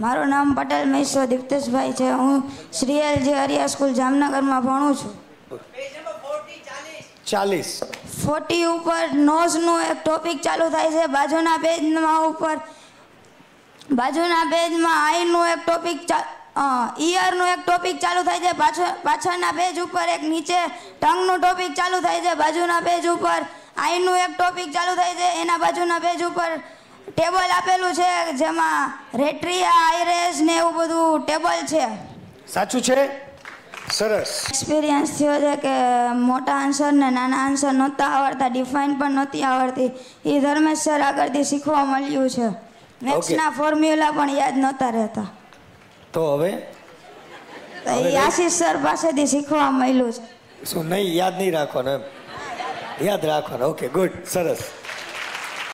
મારું નામ પટેલ મહેશ્વર દીપ્તેશભાઈ છે. હું શ્રીએલજી આર્યા સ્કૂલ જામનગરમાં ભણું છું. 40 ઉપર નોઝનું એક ટોપિક ચાલુ થાય છે. બાજુના પેજમાં આઈનું એક ટોપિક ઈયરનું એક ટોપિક ચાલુ થાય છે. પાછળના પેજ ઉપર એક નીચે ટંગનું ટોપિક ચાલુ થાય છે. બાજુના પેજ ઉપર આઈનું એક ટોપિક ચાલુ થાય છે. એના બાજુના પેજ ઉપર ટેબલ આપેલું છે જેમાં રેટ્રિયા આઈરેસ ને એવું બધું ટેબલ છે. સાચું છે? સરસ. એક્સપિરિયન્સ થયો છે કે મોટા આન્સર ને નાના આન્સર નહોતા આવડતા, ડિફાઇન પણ નહોતી આવડતી. એ ધર્મેશ સર આગળથી શીખવા મળ્યું છે. મેથ્સના ફોર્મ્યુલા પણ યાદ નહોતા રહેતા, તો હવે એ આશીષ સર પાસેથી શીખવા મળ્યું છે. શું નહીં યાદ નહીં રાખવાનું? એમ યાદ રાખવાનું. ઓકે, ગુડ, સરસ.